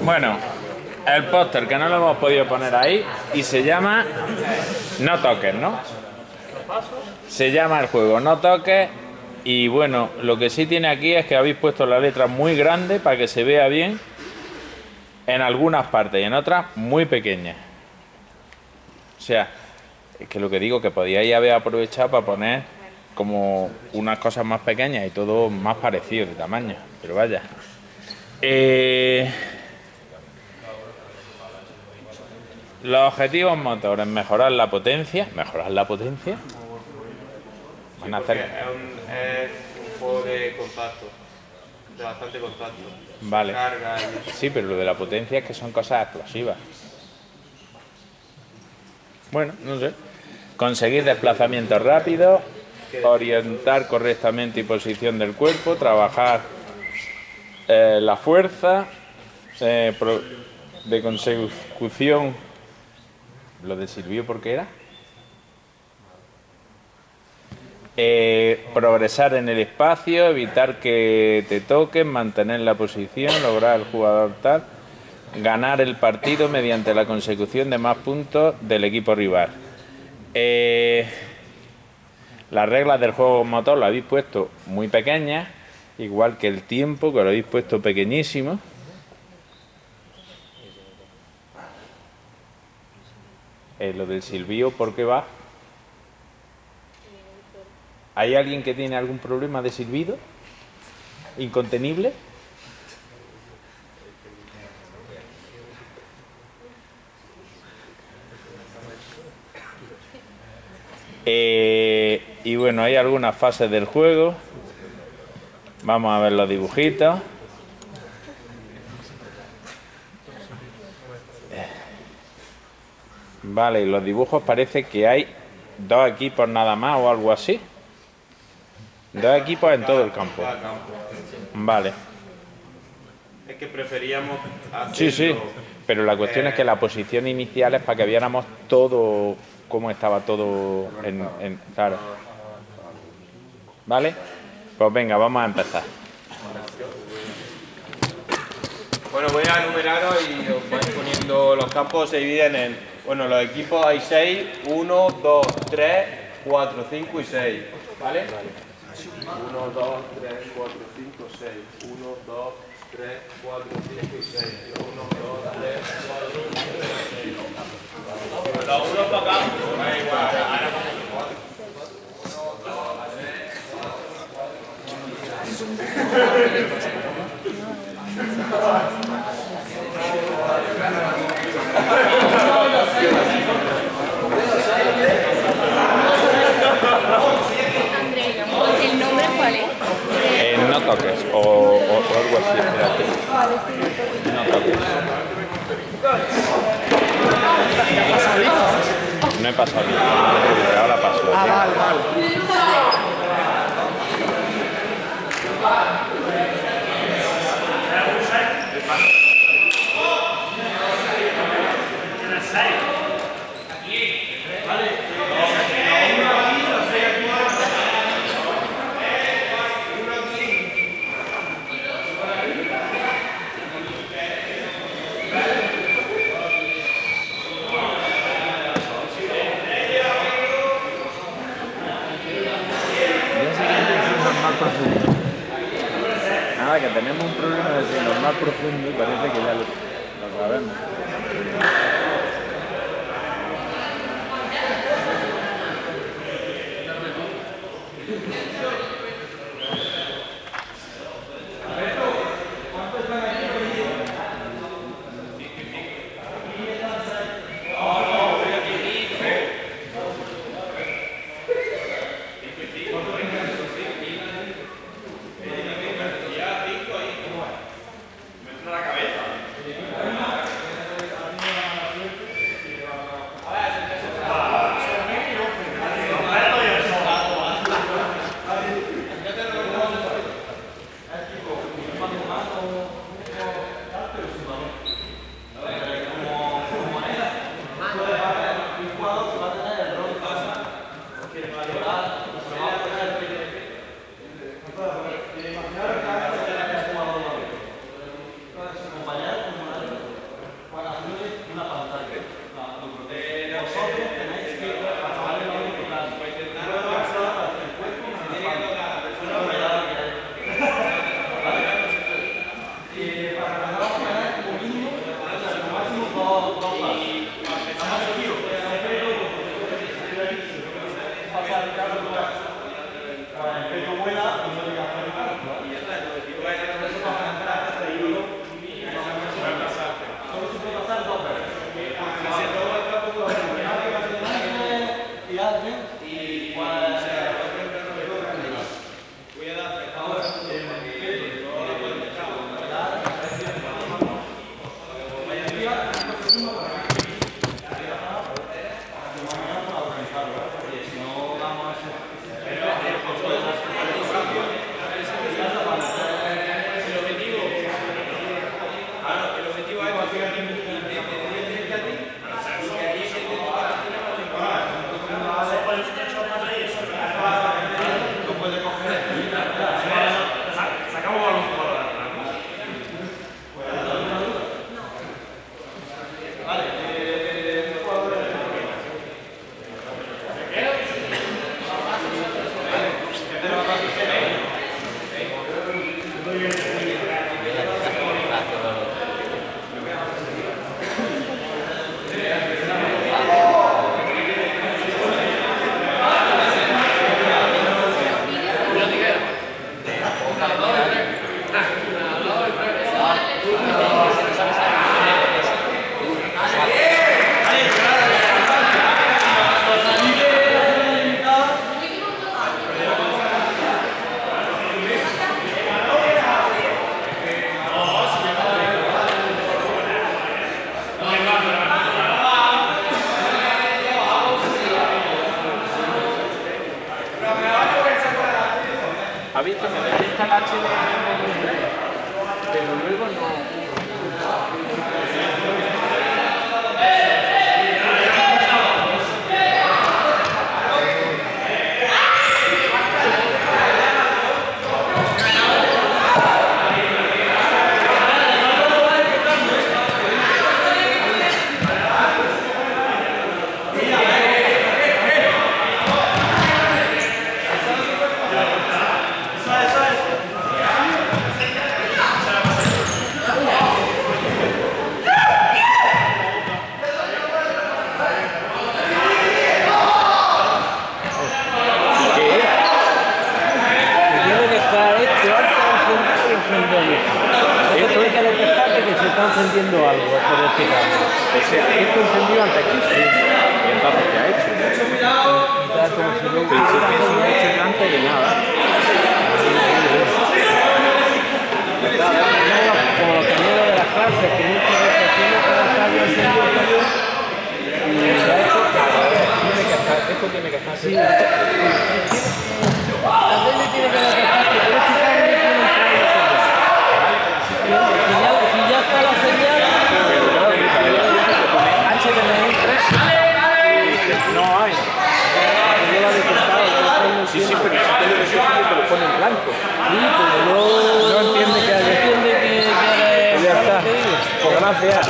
Bueno, el póster que no lo hemos podido poner ahí y se llama No Toques, ¿no? Se llama el juego No Toques y bueno, lo que sí tiene aquí es que habéis puesto la letra muy grande para que se vea bien en algunas partes y en otras muy pequeñas. O sea, es que lo que digo que podíais haber aprovechado para poner como unas cosas más pequeñas y todo más parecido de tamaño, pero vaya. Los objetivos motores, mejorar la potencia. Van a hacer... Es un juego de contacto, de bastante contacto. Vale. Carga y... Sí, pero lo de la potencia es que son cosas explosivas. Bueno, no sé. Conseguir desplazamiento rápido, orientar correctamente y posición del cuerpo, trabajar la fuerza, de consecución. ¿Lo de Silvio por qué era? Progresar en el espacio, evitar que te toquen, mantener la posición, lograr el jugador tal, ganar el partido mediante la consecución de más puntos del equipo rival. Las reglas del juego motor lo habéis puesto muy pequeñas, igual que el tiempo, que lo habéis puesto pequeñísimo. Lo del silbido, ¿por qué va? ¿Hay alguien que tiene algún problema de silbido? ¿Incontenible? Y bueno, hay algunas fases del juego. Vamos a ver los dibujitos. Vale, y los dibujos parece que hay 2 equipos nada más o algo así. 2 equipos en todo el campo. Vale. Es que preferíamos hacerlo... Sí, pero la cuestión es que la posición inicial es para que viéramos todo, cómo estaba todo claro. ¿Vale? Pues venga, vamos a empezar. Bueno, voy a enumeraros y os vais poniendo los campos, se dividen en... Bueno, los equipos hay 6, 1, 2, 3, 4, 5 y 6. ¿Vale? 1, 2, 3, 4, 5, 6. 1, 2, 3, 4, 5 y 6. 1, 2, 3, 4, 5 y 6. Los unos para acá. Da igual, ahora para el 4. 1, 2, 3, 4, 5. ¿El nombre cuál es? No toques o algo así. No toques. No he pasado bien. Ahora paso. Vale. Nada, que tenemos un problema de normal profundo y parece que ya lo sabemos. visto que detecta el H pero luego no. Encendiendo algo, por explicarlo. Esto encendido antes que sí. ¿Y entonces qué ha hecho? Está como si no Pensé que eso no ha hecho antes de nada. como los cañones de las clases, que muchas veces tiene que estar encendido también. Y ya Esto tiene que estar. sí. A veces tiene que estar, pero si ya está la señal, HDMI 3. No hay. Yo la he detectado. Sí, pero si te lo pone en blanco. Sí, pero no entiende que Ya está. Pues gracias.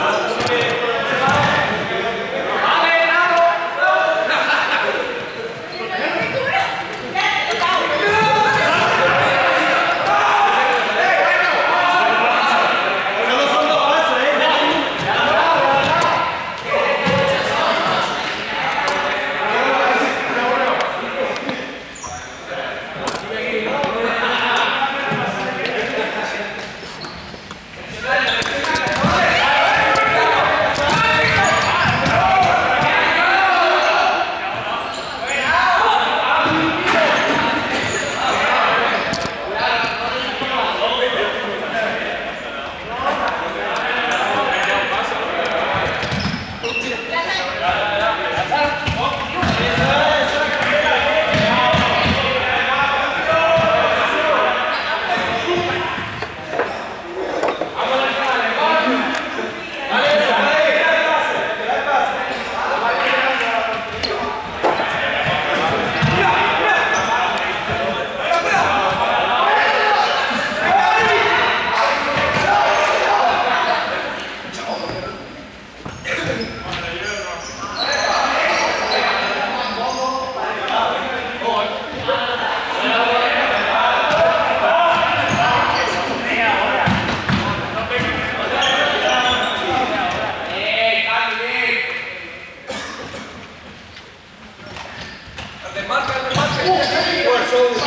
Marca.